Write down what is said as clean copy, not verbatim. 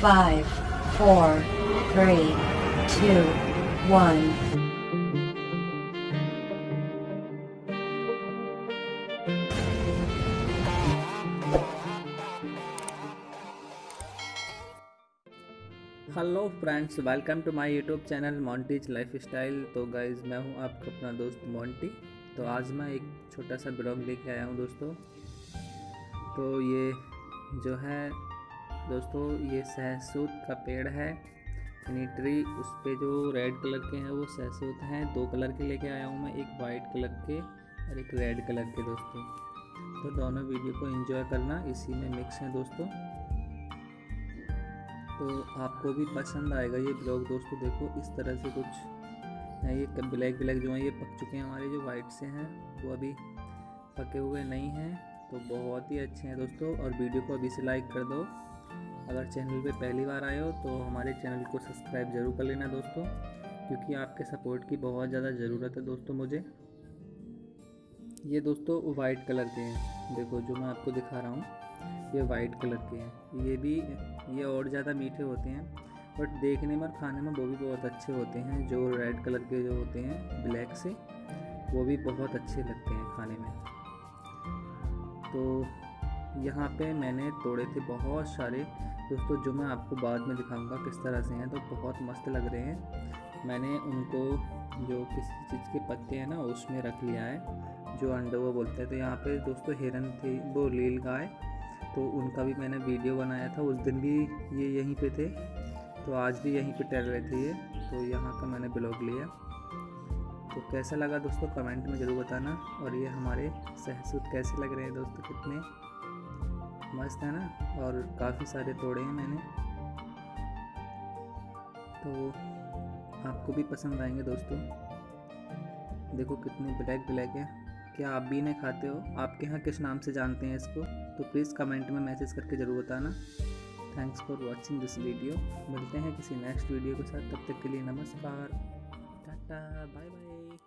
5, 4, 3, 2, 1. Hello friends, welcome to my YouTube channel Monty's lifestyle. तो guys, मैं हूं आपका अपना दोस्त मोंटी। तो आज मैं एक छोटा सा ब्लॉग लेके आया हूं दोस्तों। तो ये जो है दोस्तों, ये सहसूत का पेड़ है, यानी ट्री। उस पे जो रेड कलर के हैं वो सहसूत हैं। 2 कलर के लेके आया हूँ मैं, एक वाइट कलर के और एक रेड कलर के दोस्तों। तो दोनों वीडियो को एंजॉय करना, इसी में मिक्स हैं दोस्तों। तो आपको भी पसंद आएगा ये ब्लॉग दोस्तों। देखो इस तरह से कुछ है, ये ब्लैक जो हैं ये पक चुके हैं। हमारे जो वाइट से हैं वो अभी पके हुए नहीं हैं। तो बहुत ही अच्छे हैं दोस्तों। और वीडियो को अभी से लाइक कर दो। अगर चैनल पे पहली बार आए हो तो हमारे चैनल को सब्सक्राइब ज़रूर कर लेना दोस्तों, क्योंकि आपके सपोर्ट की बहुत ज़्यादा ज़रूरत है दोस्तों मुझे। ये दोस्तों वाइट कलर के हैं, देखो जो मैं आपको दिखा रहा हूँ ये वाइट कलर के हैं। ये और ज़्यादा मीठे होते हैं, बट देखने में और खाने में वो भी बहुत अच्छे होते हैं। जो रेड कलर के जो होते हैं ब्लैक से, वो भी बहुत अच्छे लगते हैं खाने में। तो यहाँ पे मैंने तोड़े थे बहुत सारे दोस्तों, जो मैं आपको बाद में दिखाऊंगा किस तरह से हैं। तो बहुत मस्त लग रहे हैं। मैंने उनको जो किसी चीज़ के पत्ते हैं ना उसमें रख लिया है, जो अंडा वो बोलते हैं। तो यहाँ पे दोस्तों हिरन थी, वो नील गाय, तो उनका भी मैंने वीडियो बनाया था। उस दिन भी ये यहीं पे थे, तो आज भी यहीं पे टहल रहे थे ये। तो यहाँ का मैंने ब्लॉग लिया। तो कैसा लगा दोस्तों कमेंट में ज़रूर बताना। और ये हमारे सहसूत कैसे लग रहे हैं दोस्तों, कितने मस्त है ना। और काफ़ी सारे तोड़े हैं मैंने, तो आपको भी पसंद आएंगे दोस्तों। देखो कितने ब्लैक है। क्या आप भी इन्हें खाते हो? आपके यहाँ किस नाम से जानते हैं इसको? तो प्लीज़ कमेंट में मैसेज करके ज़रूर बताना। Thanks for watching this video. मिलते हैं किसी नेक्स्ट वीडियो के साथ, तब तक के लिए नमस्कार, टाटा, बाय बाय।